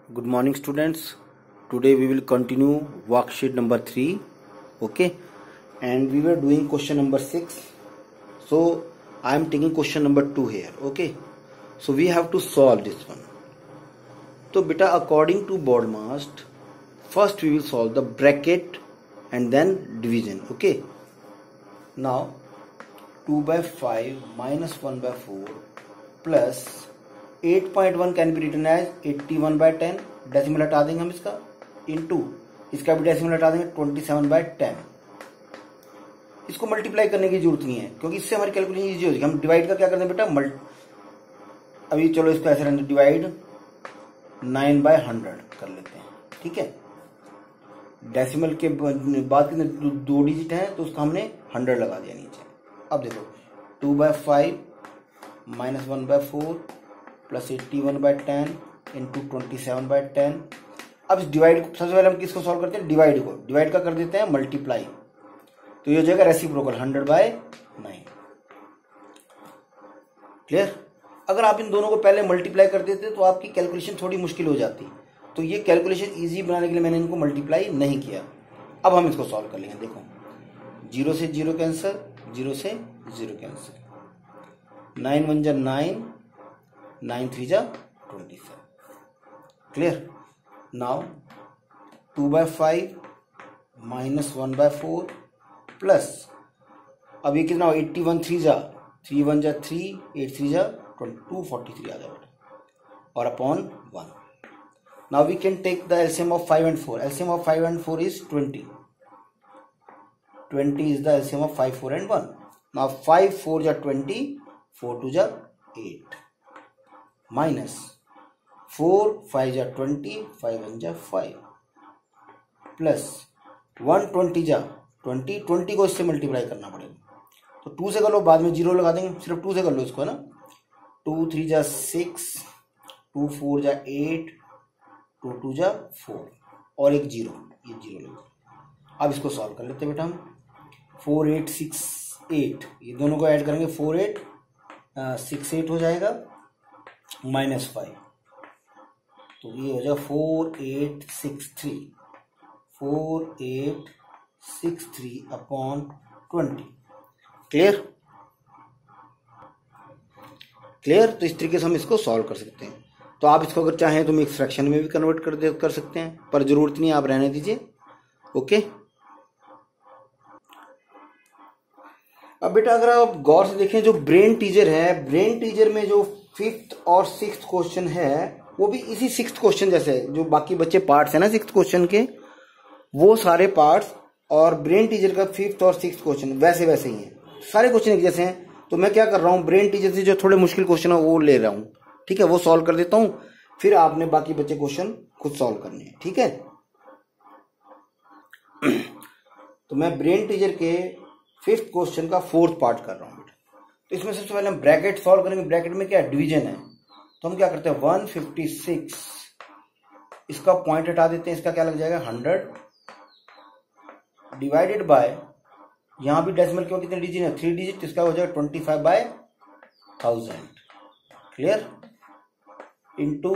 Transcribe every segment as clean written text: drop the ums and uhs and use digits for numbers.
Good morning, students. Today we will continue worksheet number 3. Okay, and we were doing question number 6. So I am taking question number 2 here. Okay, so we have to solve this one. So beta, according to BODMAS, first we will solve the bracket and then division. Okay, now 2 by 5 minus 1 by 4 plus 8.1 can be written as 81 by 10, decimal हटा देंगे हम इसका, into इसका भी decimal हटा देंगे 27 by 10। इसको multiply करने की जरूरत नहीं है क्योंकि इससे हमारी कैलकुलेशन इजी हो जाएगी। हम डिवाइड का क्या करते हैं बेटा, अभी चलो इसको ऐसे रहने, डिवाइड 9 बाय 100 कर लेते हैं। ठीक है, डेसिमल के बाद के दो डिजिट है तो उसका हमने 100 लगा दिया नीचे। अब देखो 2 by 5 minus 1 by 4 plus 81 by 10 into 27 by 10। अब इस डिवाइड को सबसे पहले हम किसको सॉल्व करते हैं, डिवाइड को, डिवाइड का कर देते हैं मल्टीप्लाई, तो ये हो जाएगा रेसिप्रोकल 100 बाय 9। क्लियर। अगर आप इन दोनों को पहले मल्टीप्लाई कर देते तो आपकी कैलकुलेशन थोड़ी मुश्किल हो जाती, तो ये कैलकुलेशन इजी बनाने के लिए मैंने इनको मल्टीप्लाई नहीं किया। अब हम इसको सॉल्व कर लेंगे। देखो 0 से 0 कैंसिल, 0 से 0 कैंसिल, 9 1 जा 9, 9 3 जा 27। Clear. Now 2 by 5 minus 1 by 4 plus, अब ये कितना, 81 3 जा 3 1 जा 3, 8 3 जा 243 आ जाएगा और upon 1। Now we can take the LCM of 5 and 4। LCM of 5 and 4 is 20। 20 is the LCM of 5 4 and 1। Now 5 4 जा 20, 4 2 जा 8 माइनस 4 5 जा 20, 5 1 जा 5 प्लस 120 जा 20, 20 को इससे मल्टीप्लाई करना पड़ेगा, तो 2 से कर लो, बाद में 0 लगा देंगे, सिर्फ 2 से कर लो इसको, है ना। 2 3 जा 6, 2 4 जा 8, 2 2 जा 4 और एक 0, ये 0 लगा। अब इसको सॉल्व कर लेते हैं बेटा हम। 4 8 6 8, ये दोनों को ऐड करेंगे, 4 8 6 8 हो जाएगा माइनस 5, तो ये हो जाएगा 4 8 6 3, 4 8 6 3 अपॉन 20। क्लियर। क्लियर। तो इस तरीके से हम इसको सॉल्व कर सकते हैं। तो आप इसको अगर चाहें तो मिक्स फ्रैक्शन में भी कन्वर्ट कर सकते हैं, पर जरूरत नहीं, आप रहने दीजिए। ओके। अब बेटा अगर आप गौर से देखें, जो ब्रेन टीजर है, ब्रेन टीजर में जो 5th और 6th क्वेश्चन है वो भी इसी 6th क्वेश्चन जैसे है। जो बाकी बच्चे पार्ट्स है ना 6th क्वेश्चन के, वो सारे पार्ट्स और ब्रेन टीजर का 5th और 6th क्वेश्चन वैसे वैसे ही है, सारे क्वेश्चन एक जैसे हैं। तो मैं क्या कर रहा हूँ, ब्रेन टीचर से जो थोड़े मुश्किल क्वेश्चन है वो ले रहा हूँ। ठीक है, वो सॉल्व कर देता हूँ, फिर आपने बाकी बच्चे क्वेश्चन खुद सॉल्व करने हैं। ठीक है। तो मैं ब्रेन टीचर के 5th क्वेश्चन का 4th पार्ट कर रहा हूँ बेटा। तो इसमें सबसे पहले हम ब्रैकेट सॉल्व करेंगे। ब्रैकेट में क्या डिवीजन है, तो हम क्या करते हैं 156, इसका पॉइंट हटा देते हैं, इसका क्या लग जाएगा 100 डिवाइडेड बाय, यहां भी डेसिमल के कितने डिजिट है, 3 डिजिट, इसका हो जाएगा 25 बाय 1000। क्लियर। इंटू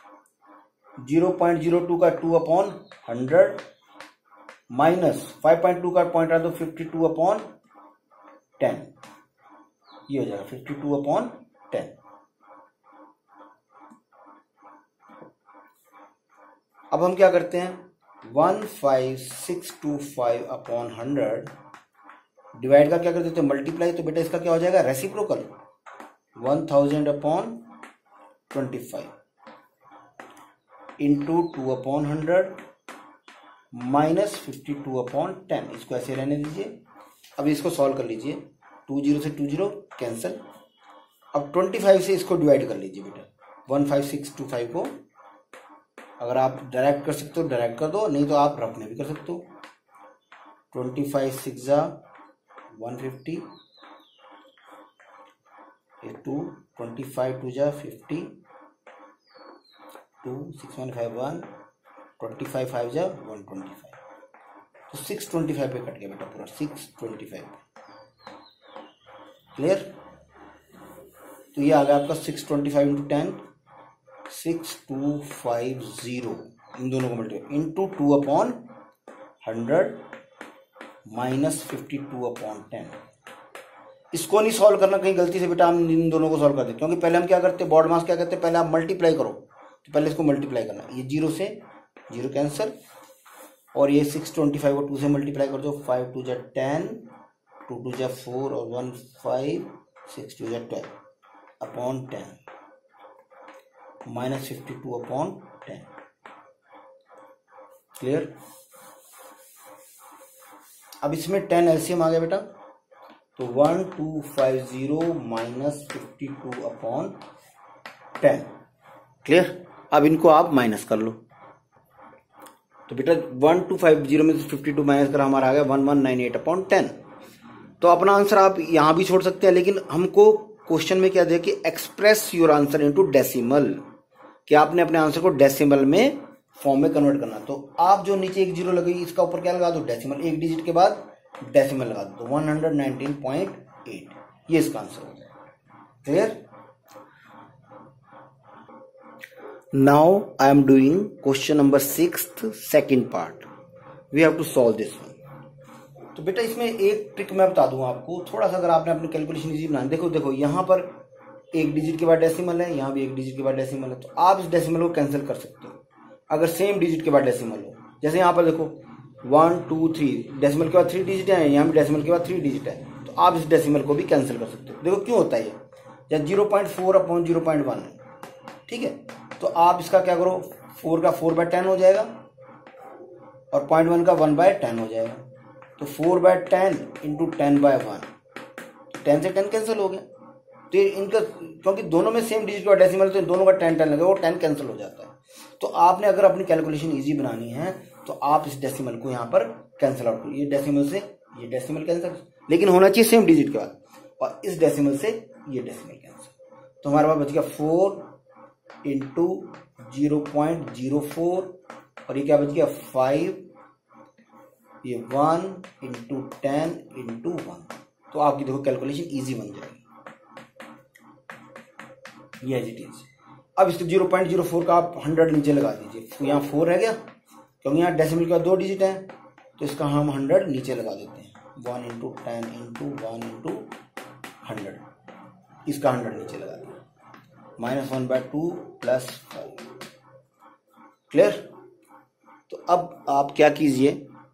0.02 का 2 अपॉन 100 माइनस 5.2 का पॉइंट आ दो 52 अपॉन 10, ये हो जाएगा 52 अपॉन 10। अब हम क्या करते हैं, 15625 अपॉन 100 डिवाइड का क्या कर देते हैं मल्टीप्लाई, तो बेटा इसका क्या हो जाएगा reciprocal 1000 upon 25 into 2 upon 100 minus 52 upon 10। इसको ऐसे रहने दीजिए। अब इसको सॉल्व कर लीजिए, 2 0 से 2 0 कैंसिल। अब 25 से इसको डिवाइड कर लीजिए बेटा, 15625 को अगर आप डायरेक्ट कर सकते हो डायरेक्ट कर दो, नहीं तो आप रफ में भी कर सकते हो। 25 6 जा 150, 2 25 2 जा 50, 2 6 1 5 1, 25 5 जा 125, तो 625 पे कट गया बेटा पूरा, 625। क्लियर। तो ये आ गया आपका 625 इंटू 10, 6250 इन दोनों को मल्टीप्लाई इंटू 2/100 माइनस 52/10। इसको नहीं सॉल्व करना, कहीं गलती से बेटा हम इन दोनों को सॉल्व कर देते, क्योंकि पहले हम क्या करते हैं, बॉड मास क्या करते हैं, पहले आप मल्टीप्लाई करो, तो पहले इसको मल्टीप्लाई करना, ये 0 से 0 कैंसिल, और ये 625 को 2 से मल्टीप्लाई कर दो, 5 2 जा 10, 2 2 जा 4 और 1 5, 6 2 जा 12 अपॉन 10 माइनस 52/10। क्लियर। अब इसमें 10 एलसीएम आ गया बेटा, तो 1250 माइनस 52/10। क्लियर। अब इनको आप माइनस कर लो, तो बेटा 1250 में से 52 माइनस कर हमारा आ गया 1198/10। तो अपना आंसर आप यहां भी छोड़ सकते हैं, लेकिन हमको क्वेश्चन में क्या दिया कि express your answer into decimal, कि आपने अपने आंसर को डेसिमल में फॉर्म में कन्वर्ट करना। तो आप जो नीचे एक जीरो लगी इसका ऊपर क्या लगा दो, डेसिमल, एक डिजिट के बाद डेसिमल लगा दो, तो 119.8 ये इसका आंसर हो जाएगा। Clear. Now I am doing question number 6th second part, we have to solve this one. तो बेटा इसमें एक ट्रिक मैं बता दूं आपको, थोड़ा सा अगर आपने अपनी कैलकुलेशन इजी बनानी, देखो यहां पर एक डिजिट के बाद डेसिमल है, यहां भी एक डिजिट के बाद डेसिमल है, तो आप इस डेसिमल को कैंसिल कर सकते हो अगर सेम डिजिट के बाद डेसिमल हो। जैसे यहां पर देखो 1 2 3 डेसिमल के बाद 3 डिजिट है, यहां भी डेसिमल के बाद 3 डिजिट है, तो आप इस डेसिमल को भी कैंसिल कर सकते हो। देखो क्यों होता है ये, जब 0.4/0.1 है, ठीक है, तो आप इसका क्या करो, 4 का 4/10 हो जाएगा और 0.1 का 1/10 हो जाएगा, तो 4/10 इंटू 10/1, 10 से 10 कैंसिल हो गया। तो इनका क्योंकि दोनों में सेम डिजिट का डेसिमल, तो दोनों का 10 10 लगेगा, वो 10 कैंसिल हो जाता है। तो आपने अगर अपनी कैलकुलेशन इजी बनानी है तो आप इस डेसिमल को यहाँ पर कैंसिल आउट करो, ये डेसिमल से ये डेसिमल कैंसिल, लेकिन होना चाहिए सेम डिजिट के बाद, और इस डेसिमल से ये डेसिमल कैंसिल, तो हमारे पास बच गया 4 इंटू 0.04 और ये क्या बच गया 5, ये 1 इंटू 10 इंटू 1। तो आपकी देखो कैलकुलेशन इजी बन जाएगी, ये एज इट इज। अब इसके 0.04 का आप 100 नीचे लगा दीजिए, तो यहाँ 4 रह गया, क्योंकि यहाँ डेसिमल का 2 डिजिट है, तो इसका हम 100 नीचे लगा देते हैं, 1 इंटू 10 इंटू 1 इंटू 100, इसका 100 नीचे लगा दिया, -1/2 प्लस 5। क्लियर। तो अब आप क्या कीजिए,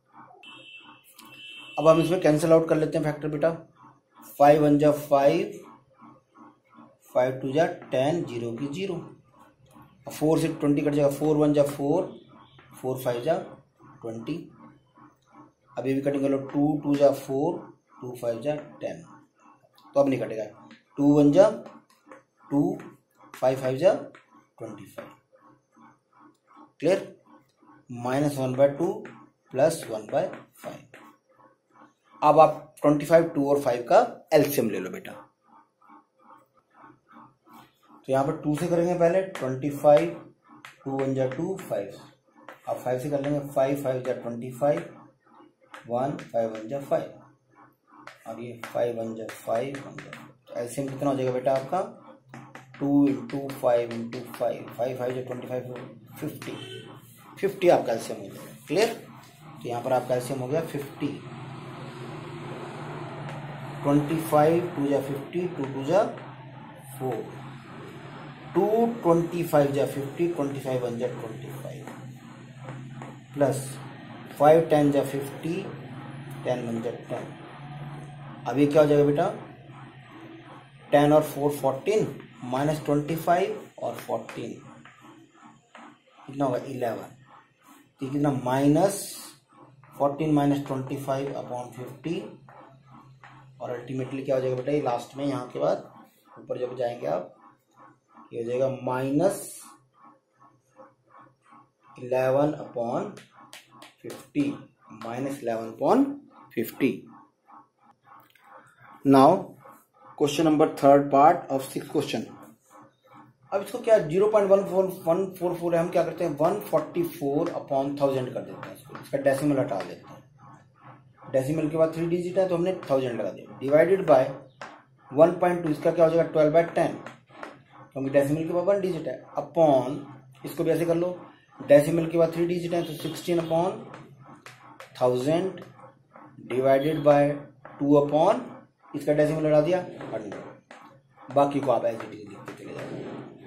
अब हम इसमें कैंसिल आउट कर लेते हैं फैक्टर बेटा, 5 1 जा 5, 5 2 जा 10, 0 की 0, 4 से 20 कट जाएगा, 4 1 जा 4, 4 5 जा 20, अब ये भी कटिंग कर लो, 2 2 जा 4, 2 5 जा 10, तो अब नहीं कटेगा, 2 1 जा 2, 5 5 जा 25। क्लियर। -1/2 प्लस 1/5। अब आप 25, 2 और 5 का एलसीएम ले लो बेटा, तो यहाँ पर 2 से करेंगे पहले, 25, 2 1 जा 2, 5, अब 5 से कर लेंगे, 5 5 जा 25, 1 5 1 जा 5, और ये 5 1 जा 5, 1 जा, तो एलसीएम कितना हो जाएगा बेटा आपका, 2 इंटू 5 इंटू 5, 5 5 जा 25, 50 आपका एलसीएम हो जाएगा। क्लियर। तो यहाँ पर आपका एलसीएम हो गया 50, 25 2 जा 50, 2 2 जा 4, 2 25 जा 50, 25 1 जा 25, प्लस 5 10 जा 50, 10 1 जा 10। अब ये क्या हो जाएगा बेटा, 10 और 4 14, माइनस 25 और 14 कितना होगा 11, तो कितना -14 माइनस 25/50, और अल्टीमेटली क्या हो जाएगा बेटा, ये लास्ट में यहाँ के बाद ऊपर जब जाएंगे आप, ये हो जाएगा -11/50, -11/50। Now question number 3rd part of 6th question. अब इसको क्या 0.14144 है, हम क्या करते हैं 144/1000 कर देते हैं इसको, इसका डेसिमल हटा देते हैं, डेसिमल के बाद 3 डिजिट है तो हमने 1000 लगा दिया, डिवाइडेड बाय 1.2, इसका क्या हो जाएगा 12/10, क्योंकि डेसिमल के बाद 1 डिजिट है, अपॉन इसको भी ऐसे कर लो, डेसिमल के बाद 3 डिजिट है तो 16/1000 डिवाइडेड बाय 2 अपॉन इसका डेसिमल लगा दिया 100। बाकी को आप एज इट इज लिखते चले जाओगे।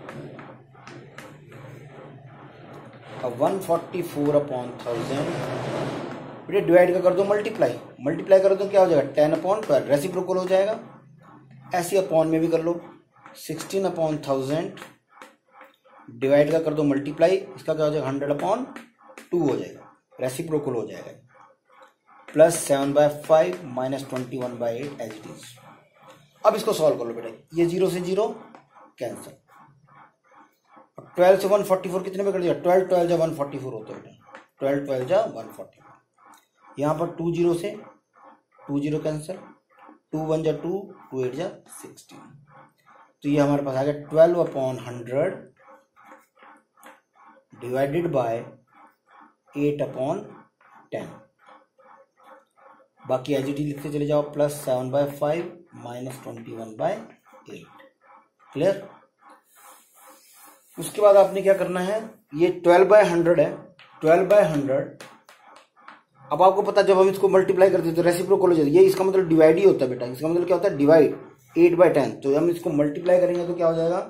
अब 144/1000 बेटे डिवाइड का कर दो मल्टीप्लाई, मल्टीप्लाई करो तो क्या हो जाएगा 10/12 रेसिप्रोकल हो जाएगा। ऐसे अपॉन में भी कर लो 16/1000 डिवाइड का कर दो मल्टीप्लाई, इसका क्या हो जाएगा 100/2 हो जाएगा, रेसिप्रोकल हो जाएगा। Plus 7/5 minus 21/8 as it is. अब इसको सॉल्व कर लो बेटा, ये 0 से 0 कैंसिल। 12 से 144 कितने में कर दिया, 12 12 जा 144 होता है बेटा, 12 12 जा 144। यहाँ पर 2 0 से 2 0 कैंसिल, 2 1 जा 2, 2 8 जा 16। तो ये हमारे पास आ गया 12/100 डिवाइडेड बाय 8/10। बाकी एज इट इज लिखते चले जाओ, प्लस 7/5 माइनस 21/8। क्लियर। उसके बाद आपने क्या करना है, ये 12/100 है, 12/100। अब आपको पता जब हम इसको मल्टीप्लाई करते हैं तो रेसिप्रोकल हो जाता है, ये इसका मतलब डिवाइड ही होता है बेटा, इसका मतलब क्या होता है डिवाइड 8/10। तो हम इसको मल्टीप्लाई करेंगे तो क्या हो जाएगा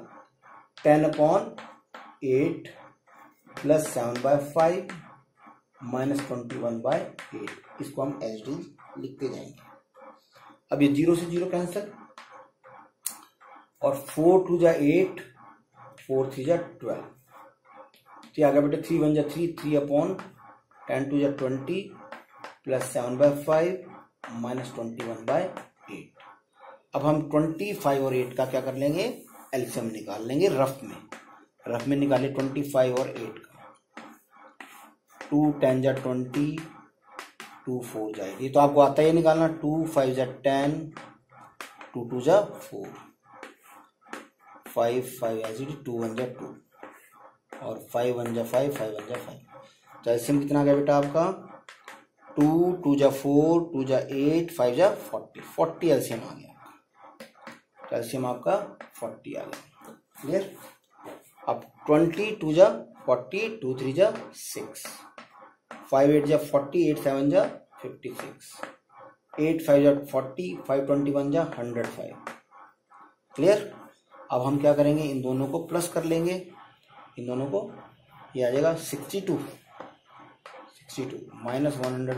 10/8 प्लस 7/5 माइनस 21/8। इसको हम एज इट इज लिखते जाएंगे। अब ये 0 से 0 कैंसिल, और 4 2 जा 8, 4 3 जा 12। तो आ गया बेटा 3 1 जा 3, 3/10 2 जा 20 प्लस 7/5 माइनस 21/8। अब हम 25 और 8 का क्या कर लेंगे, एलसीएम निकाल लेंगे रफ में। रफ में निकाले 25 और 8 का, 2 10 जा 20, 2 4 जाएगी, तो आपको आता है ये निकालना। 2 5 जा 10, 2 2 जा 4, 5 5 एज इट, 2 1 जा 2 और 5 1 जा 5, 5 1 जा 5। तो एलसीएम कितना आ गया बेटा आपका 2 2 जा 4, 2 जा 8, 5 जा 40 एलसीएम आ गया। तो एलसीएम आपका 40 आ गया। क्लियर। अब 20 2 जा 40, 2 3 जा 6, 5 8 जा 40, 8 7 जा 56, 8 5 जा 40, 5 21 जा 105। क्लियर। अब हम क्या करेंगे, इन दोनों को प्लस कर लेंगे, इन दोनों को, ये आ जाएगा 62 माइनस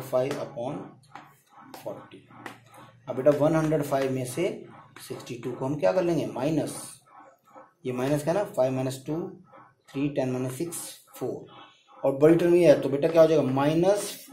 105/40। अब बेटा 105 में से 62 को हम क्या कर लेंगे माइनस, ये माइनस का ना 5 माइनस 2 3 10 माइनस 6 4, और बड़ी टर्म ये है तो बेटा क्या हो जाएगा माइनस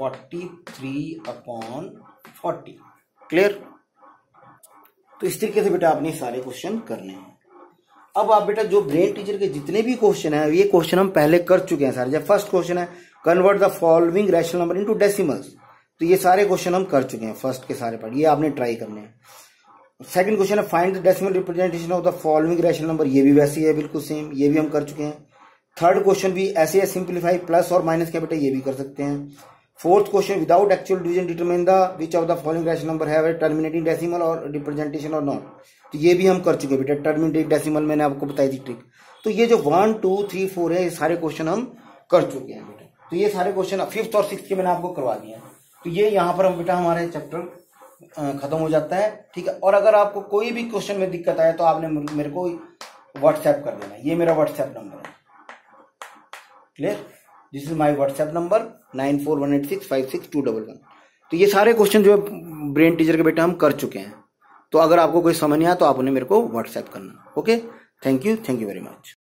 43/40। क्लियर। तो इस तरीके से बेटा आपने सारे क्वेश्चन करने हैं। अब आप बेटा जो ब्रेन टीचर के जितने भी क्वेश्चन है, ये क्वेश्चन हम पहले कर चुके हैं सारे। जब फर्स्ट क्वेश्चन है convert the following rational number into decimals, तो ये सारे क्वेश्चन हम कर चुके हैं, फर्स्ट के सारे पार्ट ये आपने ट्राई करने हैं। सेकंड क्वेश्चन है find the decimal representation of the following rational number, ये भी वैसे ही है बिल्कुल सेम, ये भी हम कर चुके हैं। थर्ड क्वेश्चन भी ऐसे है, सिंप्लीफाई प्लस और माइनस क्या बेटा, ये भी कर सकते हैं। Fourth question without actual division determine the which of the following rational number have terminating decimal और रिप्रेजेंटेशन और नॉट, तो ये भी हम कर चुके हैं बेटा। टर्मिनेटिंग डेसिमल मैंने आपको बताई थी ट्रिक। तो ये जो 1 2 3 4 है, ये सारे क्वेश्चन हम कर चुके हैं बेटा। तो ये सारे क्वेश्चन 5th और 6th के मैंने आपको करवा दिए हैं। तो ये यहाँ पर हम बेटा हमारे चैप्टर खत्म हो जाता है। ठीक है। और अगर आपको कोई भी क्वेश्चन में दिक्कत आए तो आपने मेरे को व्हाट्सएप कर देना, ये मेरा व्हाट्सएप नंबर है। Clear. This is my WhatsApp number 9418656211। तो ये सारे क्वेश्चन जो है ब्रेन टीचर के बेटा हम कर चुके हैं। तो अगर आपको कोई समझ नहीं आया तो आप उन्हें मेरे को व्हाट्सएप करना। Okay, thank you very much.